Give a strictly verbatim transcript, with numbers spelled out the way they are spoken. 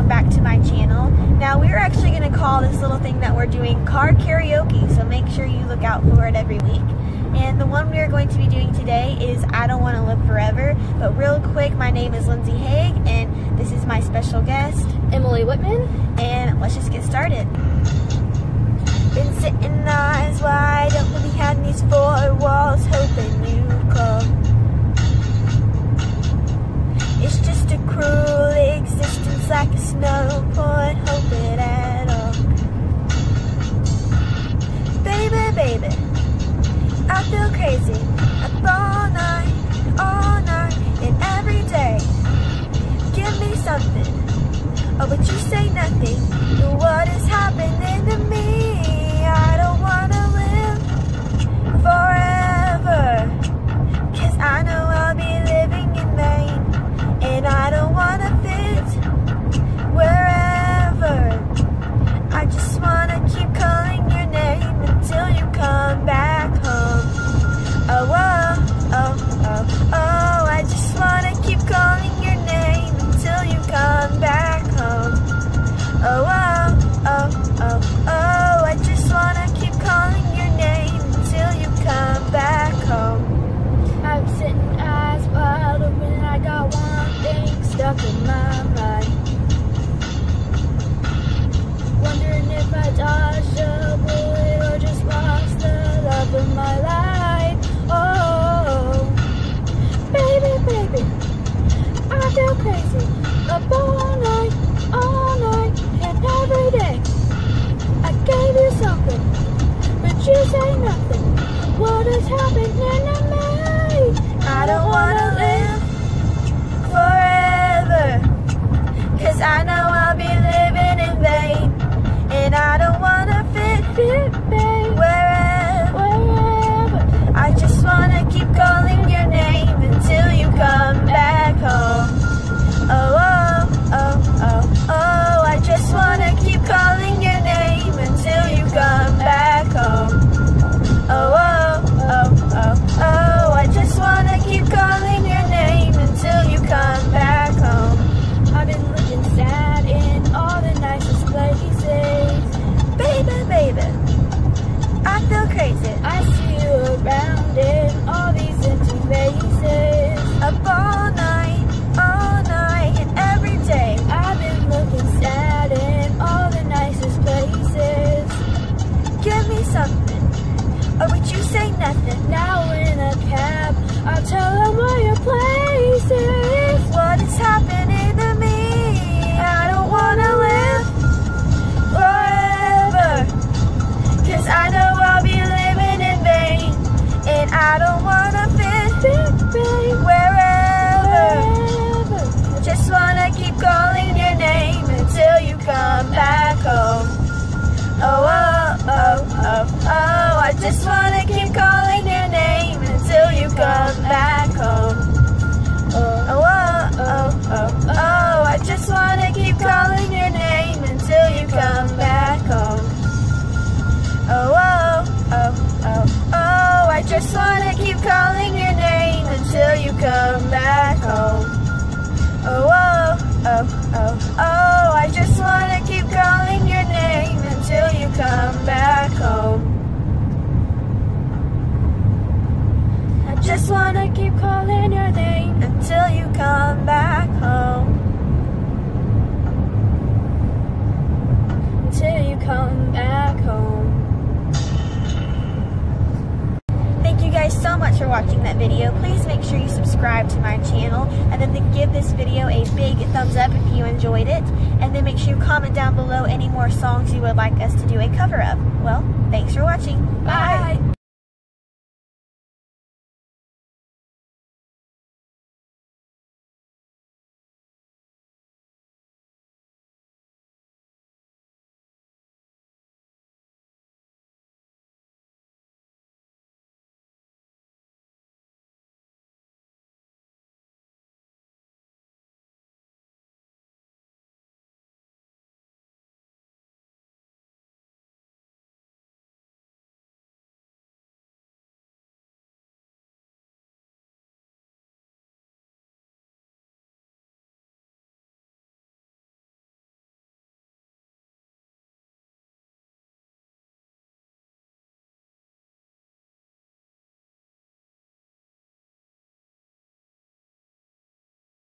back to my channel. Now we're actually going to call this little thing that we're doing car karaoke, so make sure you look out for it every week. And the one we are going to be doing today is I Don't Want to Live Forever. But real quick, my name is Lindsay and this is my special guest, Emily Whitman. And let's just get started. Been sitting eyes wide open behind these four walls, hoping you come. It's just a cruel existence, like a snow point, hope it at all. Baby, baby, I feel crazy, up all night, all night, and every day. Give me something, oh, but you say nothing. What is happening to me? I don't wanna live forever, 'cause I know I'll be living in vain. And I don't wanna fit wherever. I just wanna keep calling your name until you come back home. Oh, oh, oh, oh, oh, I just wanna keep calling your name until you come back home. Oh, oh, oh, oh, oh, I just wanna keep calling your name until you come back home. I'm sitting eyes wide open and I got one thing stuck in my mind. Wondering if I dodged a bullet or just lost the love of my life. Oh, baby, baby, I feel crazy. Up all night, all night, and every day. I gave you something, but you say nothing. What is happening to me? I don't wanna live forever, 'cause I know I'll be living in vain. And I don't wanna fit, fit, fit wherever, wherever. I just wanna keep calling your name until you come back home. Oh, oh, oh, oh, oh, I just wanna keep calling your name until you come back home. Oh, oh, oh, oh, oh, I just wanna keep calling your name until you come back home. I've been looking sad in all the nicest places. Baby, baby, I feel crazy. I see you around in all these empty faces. Up all night, all night, and every day. I've been looking sad in all the nicest places. Give me something, or would you say nothing? Now in a cab, I'll tell them where your place is. What is happening to me? I don't wanna live forever, 'cause I know I'll be living in vain. And I don't wanna fit, fit, fit wherever. Wherever. I just wanna keep calling your name until you come back home. Oh, oh, oh, oh, oh, I just wanna keep calling your name until you come back home. Oh, oh, oh, oh, oh, I just wanna keep calling your name until you come back home. Oh, oh, oh, oh, oh, I just wanna keep calling your name until you come back home. Oh, oh, oh, oh, oh, I just wanna keep calling your name until you come back home. I just wanna keep calling your name until you come back home. Until you come back home. Thank you guys so much for watching that video. Please make sure you subscribe to my channel, and then to give this video a big thumbs up if you enjoyed it, and then make sure you comment down below any more songs you would like us to do a cover of. Well, thanks for watching. Bye! Bye.